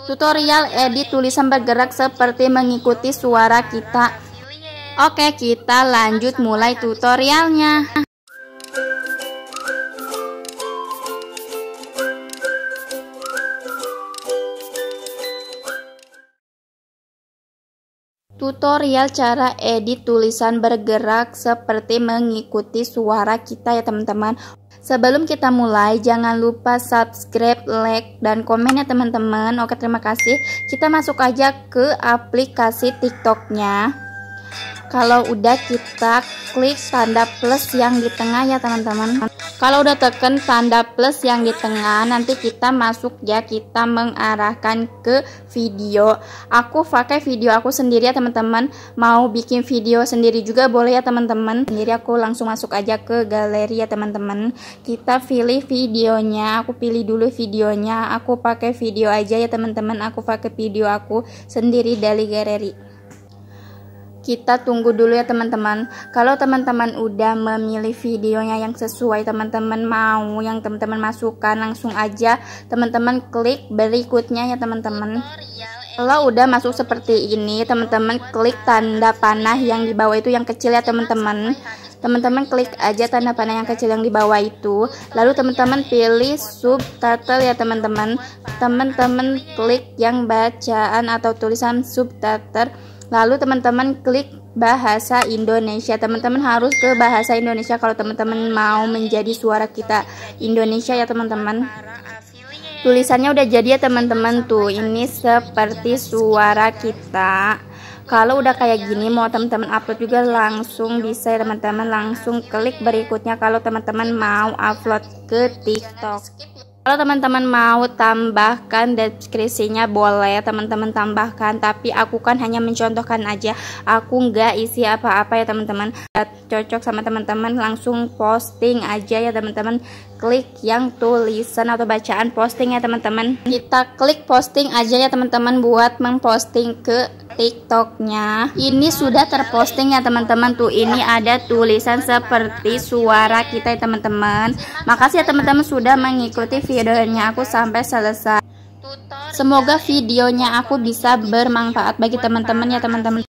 Tutorial edit tulisan bergerak seperti mengikuti suara kita. Oke, kita lanjut mulai tutorialnya. Tutorial cara edit tulisan bergerak seperti mengikuti suara kita ya teman-teman. Sebelum kita mulai, jangan lupa subscribe, like, dan komen ya teman-teman. Oke, terima kasih. Kita masuk aja ke aplikasi TikToknya. Kalau udah, kita klik tanda plus yang di tengah ya teman-teman. Kalau udah tekan tanda plus yang di tengah, nanti kita masuk ya, kita mengarahkan ke video. Aku pakai video aku sendiri ya teman-teman. Mau bikin video sendiri juga boleh ya teman-teman. Sendiri aku langsung masuk aja ke galeri ya teman-teman. Kita pilih videonya, aku pilih dulu videonya. Aku pakai video aja ya teman-teman. Aku pakai video aku sendiri dari galeri. Kita tunggu dulu ya teman-teman. Kalau teman-teman udah memilih videonya yang sesuai teman-teman mau, yang teman-teman masukkan, langsung aja teman-teman klik berikutnya ya teman-teman. Kalau udah masuk seperti ini, teman-teman klik tanda panah yang di bawah itu yang kecil ya teman-teman. Teman-teman klik aja tanda panah yang kecil yang di bawah itu. Lalu teman-teman pilih subtitle ya teman-teman. Teman-teman klik yang bacaan atau tulisan subtitle. Lalu teman-teman klik bahasa Indonesia. Teman-teman harus ke bahasa Indonesia kalau teman-teman mau menjadi suara kita Indonesia ya teman-teman. Tulisannya udah jadi ya teman-teman tuh. Ini seperti suara kita. Kalau udah kayak gini, mau teman-teman upload juga langsung bisa ya teman-teman. Langsung klik berikutnya kalau teman-teman mau upload ke TikTok. Kalau teman-teman mau tambahkan deskripsinya boleh teman-teman tambahkan, tapi aku kan hanya mencontohkan aja, aku nggak isi apa-apa ya teman-teman. Cocok sama teman-teman langsung posting aja ya teman-teman. Klik yang tulisan atau bacaan posting ya teman-teman. Kita klik posting aja ya teman-teman buat memposting ke TikToknya. Ini sudah terposting ya teman-teman tuh. Ini ada tulisan seperti suara kita ya teman-teman. Makasih ya teman-teman sudah mengikuti videonya aku sampai selesai. Semoga videonya aku bisa bermanfaat bagi teman-teman ya teman-teman.